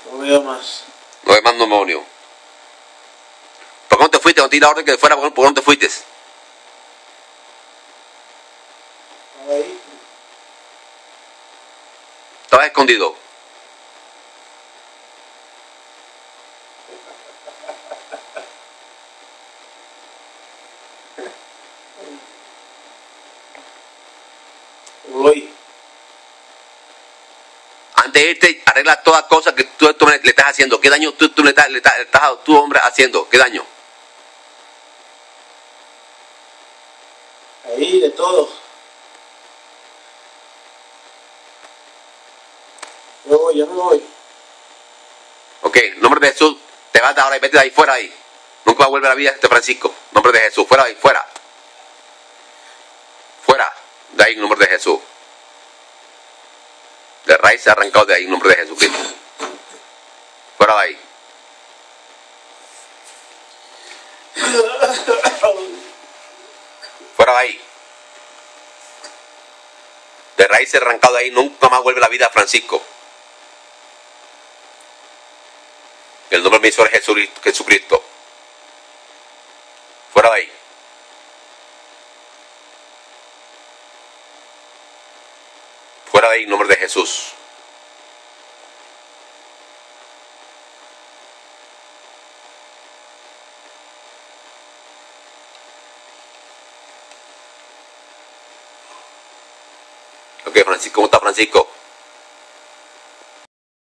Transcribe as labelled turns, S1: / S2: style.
S1: No veo más.
S2: No hay más demonio. ¿Por qué no te fuiste? No te di la orden que fuera, ¿por qué no te fuiste?
S1: Ahí.
S2: Estabas escondido.
S1: Voy.
S2: Antes de irte, arregla todas las cosas que tú le estás haciendo. ¿Qué daño tú le estás tú, hombre, haciendo? ¿Qué daño?
S1: Ahí, de todo. Yo me voy.
S2: Ok, en nombre de Jesús, te vas de ahora y vete de ahí, fuera ahí. Nunca va a volver a la vida este Francisco. En nombre de Jesús, fuera de ahí, fuera. Fuera de ahí en nombre de Jesús. De raíz arrancado de ahí en nombre de Jesucristo. Fuera de ahí. Fuera de ahí. De raíz arrancado de ahí, nunca más vuelve a la vida Francisco. En el nombre de mi Señor Jesucristo. Fuera de ahí. Fuera de ahí en nombre de Jesús. Ok, Francisco, ¿cómo está Francisco?